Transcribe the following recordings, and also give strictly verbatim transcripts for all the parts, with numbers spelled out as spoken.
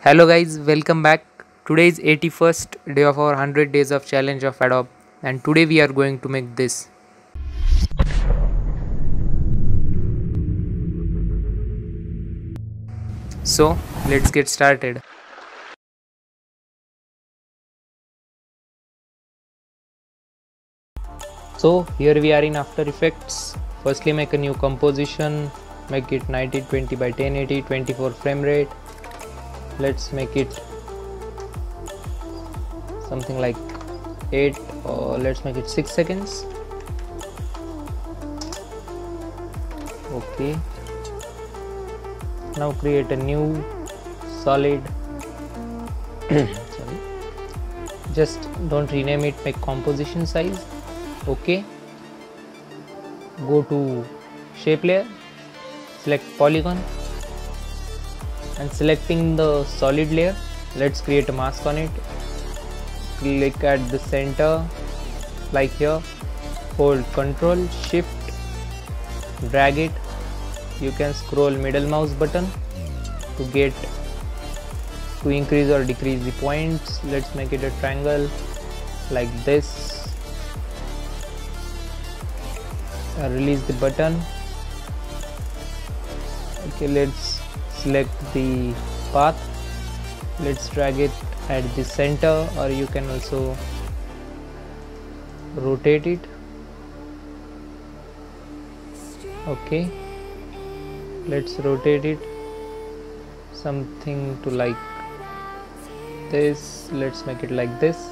Hello guys, welcome back. Today is eighty-first day of our one hundred days of challenge of Adobe, and today we are going to make this. So let's get started. So here we are in After Effects. Firstly make a new composition, make it nineteen twenty by ten eighty, twenty-four frame rate. Let's make it something like eight, or let's make it six seconds. Okay, now create a new solid sorry, just don't rename it, make composition size. Okay, go to shape layer, select polygon, and selecting the solid layer, let's create a mask on it. Click at the center like here, hold Ctrl Shift, drag it. You can scroll middle mouse button to get to increase or decrease the points. Let's make it a triangle like this. Uh, release the button. Okay, let's select the path, let's drag it at the center, or you can also rotate it. Okay, let's rotate it something to like this. Let's make it like this,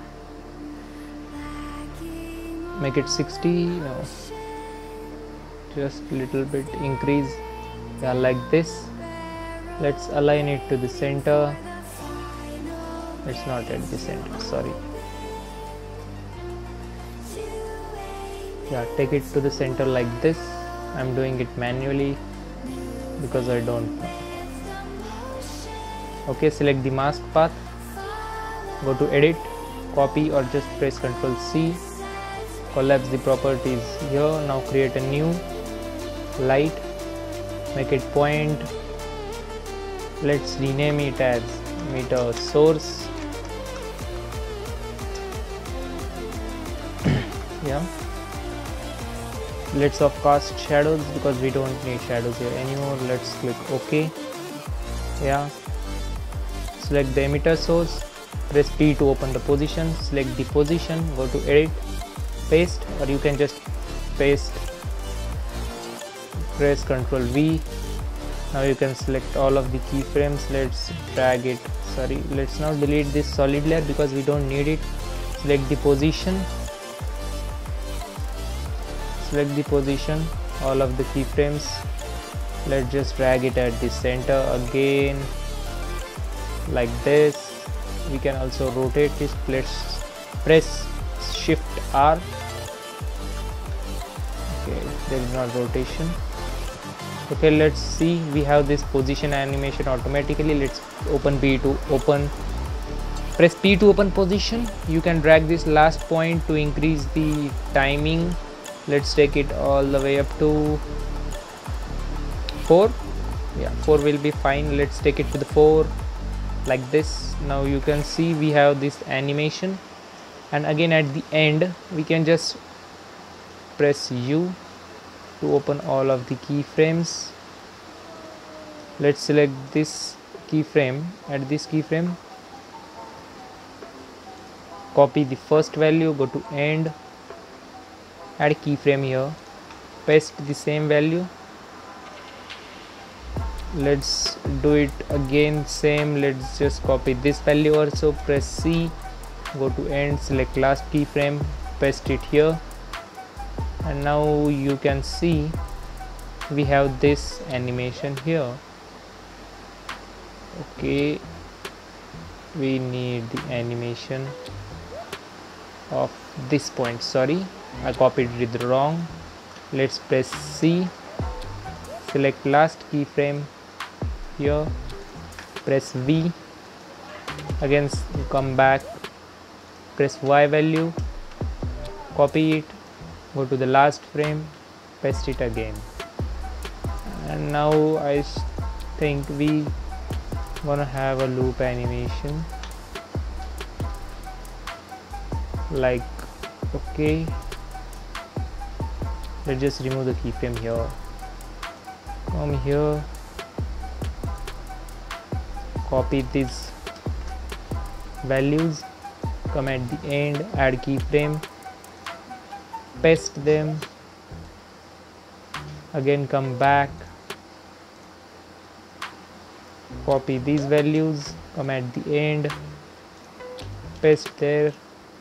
make it sixty. No, just little bit increase. Yeah, like this. Let's align it to the center. It's not at the center, sorry. Yeah, take it to the center like this. I'm doing it manually because I don't know. Okay, select the mask path, go to edit, copy, or just press Ctrl C, collapse the properties here. Now create a new light, make it point. Let's rename it as meter source. Yeah, let's off cast shadows because we don't need shadows here anymore. Let's click OK. Yeah, select the emitter source, press P to open the position, select the position, go to edit, paste, or you can just paste, press Ctrl V. Now you can select all of the keyframes. Let's drag it, sorry, let's now delete this solid layer because we don't need it. Select the position, select the position, all of the keyframes. Let's just drag it at the center again like this. We can also rotate this. Let's press Shift R. Okay, there is not rotation. Okay, let's see, we have this position animation automatically. Let's open P to open, press P to open position. You can drag this last point to increase the timing. Let's take it all the way up to four. Yeah, four will be fine. Let's take it to the four like this. Now you can see we have this animation, and again at the end we can just press U to open all of the keyframes. Let's select this keyframe. At this keyframe, copy the first value, go to end, add keyframe here, paste the same value. Let's do it again same. Let's just copy this value also, press C, go to end, select last keyframe, paste it here, and now you can see we have this animation here. Okay, we need the animation of this point. Sorry, I copied it wrong. Let's press C, select last keyframe here, press V, again come back, press Y value, copy it, go to the last frame, paste it again, and now I think we Gonna have a loop animation like, okay, let's just remove the keyframe here. Come here, copy these values, come at the end, add keyframe, paste them, again come back, copy these values, come at the end, paste there.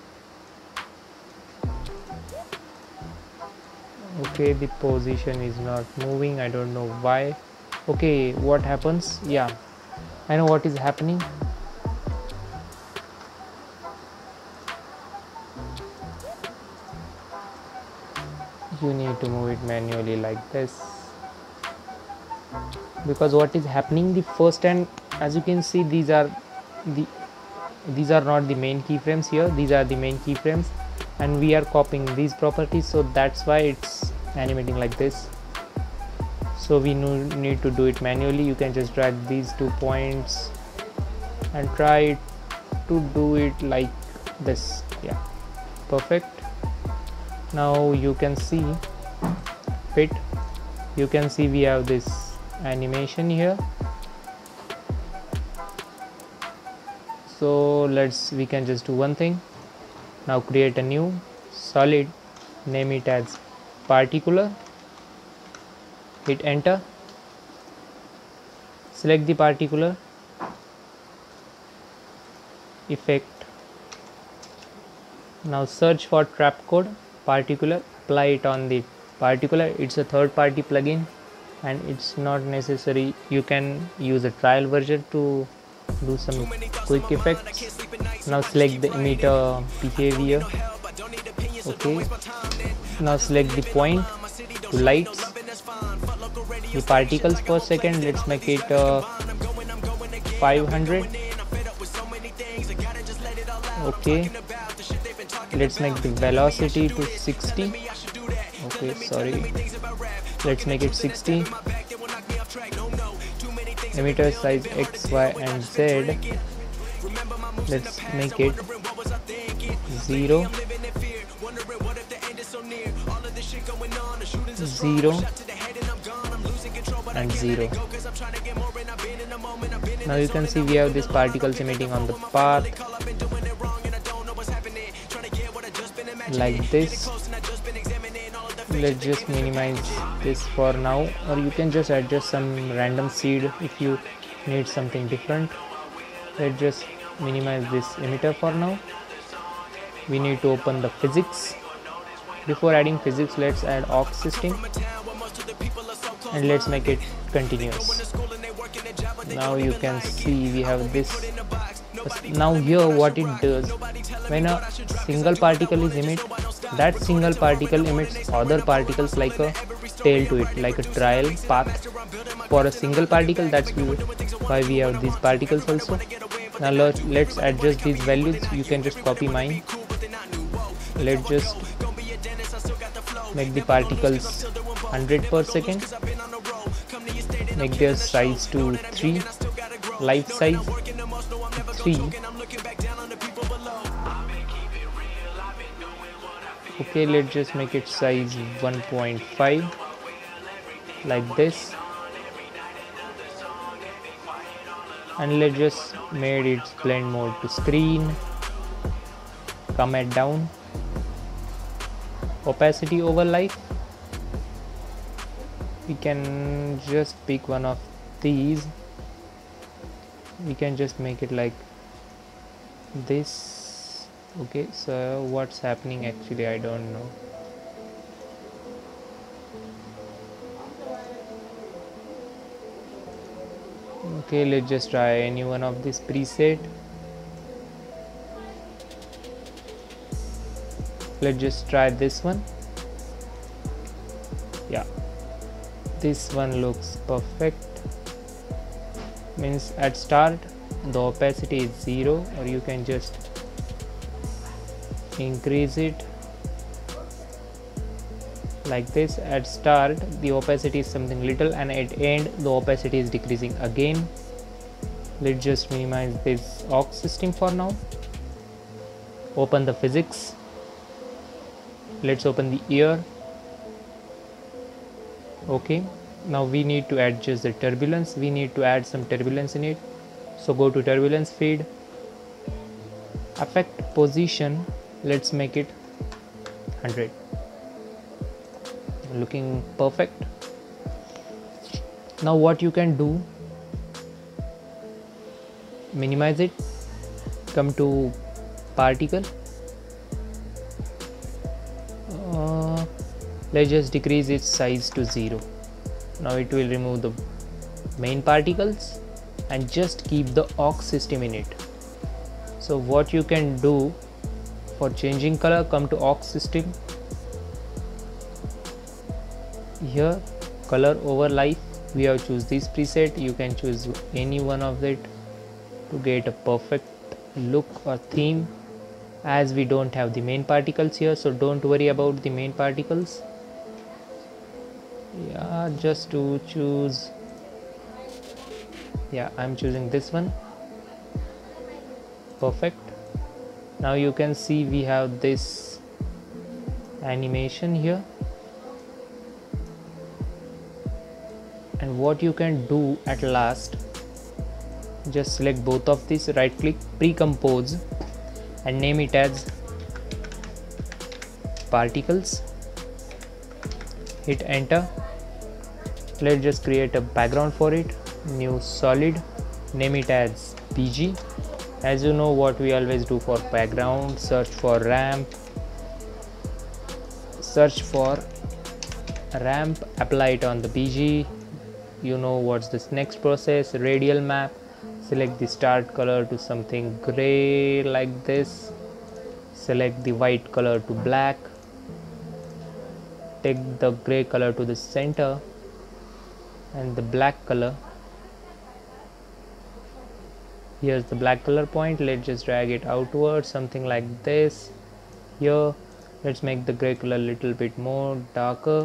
Okay, the position is not moving, I don't know why. Okay, what happens? Yeah, I know what is happening. You need to move it manually like this, because what is happening, the first, and as you can see, these are the these are not the main keyframes here, these are the main keyframes, and we are copying these properties, so that's why it's animating like this. So we need to do it manually. You can just drag these two points and try to do it like this. Yeah, perfect. Now you can see fit, you can see we have this animation here. So let's we can just do one thing. Now create a new solid, name it as particular, hit enter, select the particular, effect. Now search for trap code particular, apply it on the particular. It's a third party plugin and it's not necessary, you can use a trial version to do some quick effects. Now select the emitter behavior. Okay, now select the point to lights, the particles per second, let's make it uh, five hundred. Okay, let's make the velocity to sixty. Okay, sorry, let's make it sixty. Emitter size X, Y and Z, let's make it zero, zero and zero. Now you can see we have these particles emitting on the path like this. Let's just minimize this for now, or you can just adjust some random seed if you need something different. Let's just minimize this emitter for now. We need to open the physics. Before adding physics, let's add aux system and let's make it continuous. Now you can see we have this. Now here what it does, when a single particle is emitted, that single particle emits other particles like a tail to it, like a trail path for a single particle. That's why we have these particles also. Now let's adjust these values. You can just copy mine. Let's just make the particles one hundred per second, make their size to three, life size three. Okay, let's just make it size one point five like this, and let's just made its blend mode to screen, comment down, opacity over life. We can just pick one of these, we can just make it like this. Okay, so what's happening actually, I don't know. Okay, let's just try any one of this preset. Let's just try this one. Yeah, this one looks perfect. Means at start the opacity is zero, or you can just increase it like this. At start the opacity is something little, and at end the opacity is decreasing again. Let's just minimize this aux system for now. Open the physics. Let's open the ear. Okay, now we need to adjust the turbulence. We need to add some turbulence in it. So go to turbulence feed, affect position. Let's make it one hundred. Looking perfect. Now what you can do, minimize it, come to particle, uh, let's just decrease its size to zero. Now it will remove the main particles and just keep the aux system in it. So what you can do for changing color, come to aux system, here color over life, we have choose this preset. You can choose any one of it to get a perfect look or theme, as we don't have the main particles here, so don't worry about the main particles. Yeah, just to choose, yeah, I'm choosing this one. Perfect. Now you can see we have this animation here. And what you can do at last, just select both of these, right click, pre-compose, and name it as particles. Hit enter. Let's just create a background for it. New solid, name it as P G. As you know what we always do for background, search for ramp, search for ramp, apply it on the P G. You know what's this next process, radial map. Select the start color to something gray like this. Select the white color to black. Take the gray color to the center and the black color. Here's the black color point. Let's just drag it outward, something like this. Here, let's make the gray color a little bit more darker.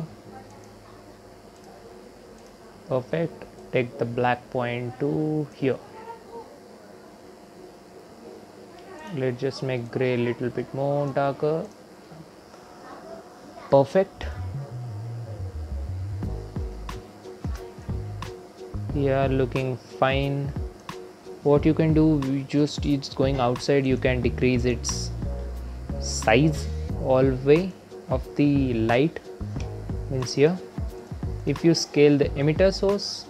Perfect. Take the black point to here. Let's just make gray a little bit more darker. Perfect. Yeah, looking fine. What you can do, you just, it's going outside, you can decrease its size all way of the light, means here. If you scale the emitter source,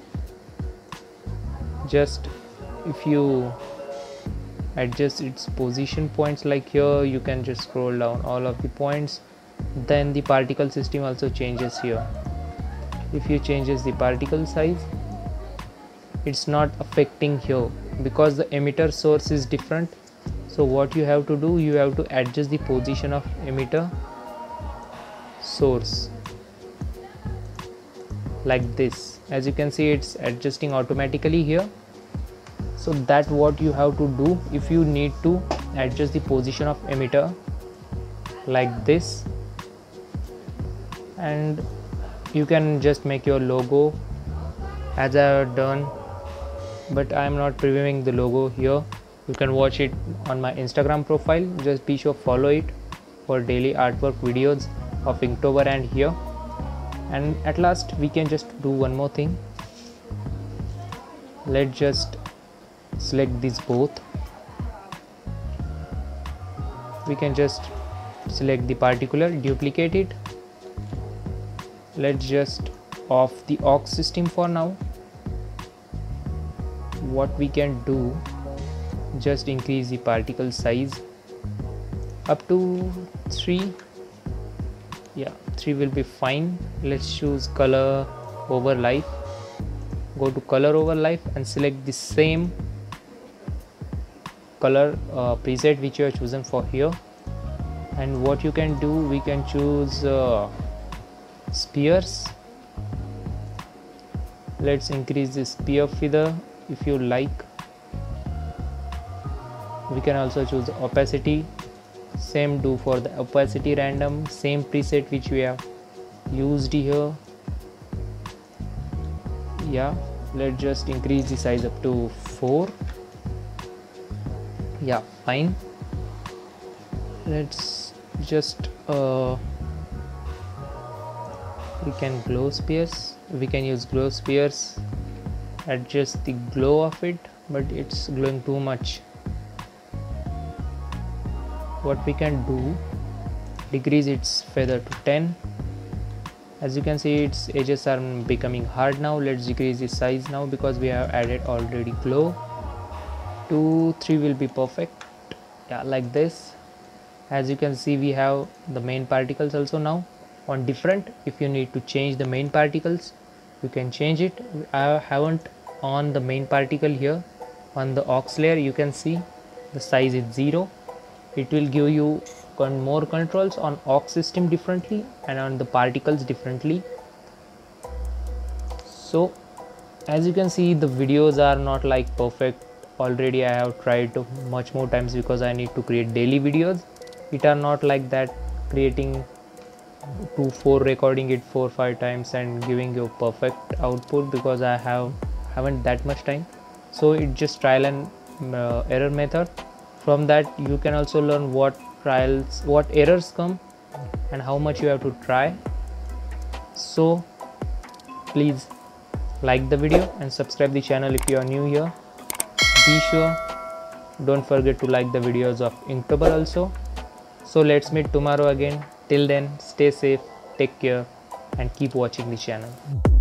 just if you adjust its position points like here, you can just scroll down all of the points, then the particle system also changes here. If you changes the particle size, it's not affecting here because the emitter source is different. So what you have to do, you have to adjust the position of emitter source like this. As you can see, it's adjusting automatically here. So that's what you have to do if you need to adjust the position of emitter like this. And you can just make your logo as I have done, but I am not previewing the logo here. You can watch it on my Instagram profile. Just be sure follow it for daily artwork videos of Inktober and here. And at last we can just do one more thing. Let's just select these both. We can just select the particular, duplicate it. Let's just off the aux system for now. What we can do, just increase the particle size up to three. Yeah, three will be fine. Let's choose color over life. Go to color over life and select the same color uh, preset which you have chosen for here. And what you can do, we can choose uh, spheres. Let's increase the sphere feather if you like. We can also choose opacity. Same do for the opacity random, same preset which we have used here. Yeah, let's just increase the size up to four. Yeah, fine. Let's just uh, we can glow spheres. We can use glow spheres, adjust the glow of it, but it's glowing too much. What we can do, decrease its feather to ten. As you can see, its edges are becoming hard now. Let's decrease the size now because we have added already glow. two, three will be perfect. Yeah, like this. As you can see, we have the main particles also now on different. If you need to change the main particles, you can change it. I haven't on the main particle here. On the ox layer, you can see the size is zero. It will give you more controls on ox system differently and on the particles differently. So as you can see, the videos are not like perfect. Already I have tried much more times because I need to create daily videos. It are not like that, creating two four recording it four five times and giving you perfect output, because I have haven't that much time. So it's just trial and uh, error method. From that you can also learn what trials, what errors come and how much you have to try. So please like the video and subscribe the channel if you are new here. Be sure, don't forget to like the videos of Inktober also. So let's meet tomorrow again. Till then, stay safe, take care and keep watching the channel.